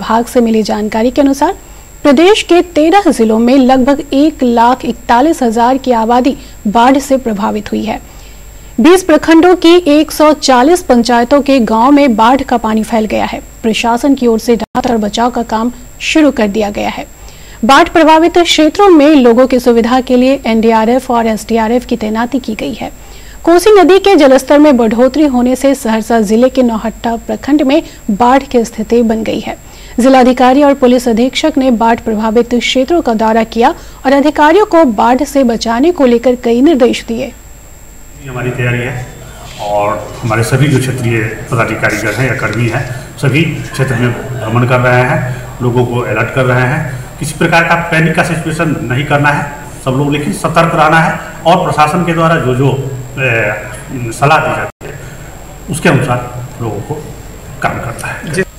विभाग से मिली जानकारी के अनुसार प्रदेश के 13 जिलों में लगभग 1,41,000 की आबादी बाढ़ से प्रभावित हुई है। 20 प्रखंडों की 140 पंचायतों के गांव में बाढ़ का पानी फैल गया है। प्रशासन की ओर से राहत और बचाव का काम शुरू कर दिया गया है। बाढ़ प्रभावित क्षेत्रों में लोगों की सुविधा के लिए एनडीआरएफ और एसडीआरएफ की तैनाती की गई है। कोसी नदी के जलस्तर में बढ़ोतरी होने से सहरसा जिले के नौहट्टा प्रखंड में बाढ़ की स्थिति बन गई है। जिलाधिकारी और पुलिस अधीक्षक ने बाढ़ प्रभावित क्षेत्रों का दौरा किया और अधिकारियों को बाढ़ से बचाने को लेकर कई निर्देश दिए। हमारी तैयारी है और हमारे सभी जो क्षेत्रीय पदाधिकारीगण हैं या कर्मी हैं सभी क्षेत्र में भ्रमण कर रहे हैं, लोगों को अलर्ट कर रहे हैं। किसी प्रकार का पैनिक का सिचुएशन नहीं करना है, सब लोग लेकिन सतर्क रहना है और प्रशासन के द्वारा जो सलाह दी जाती है उसके अनुसार लोगों को काम करना है।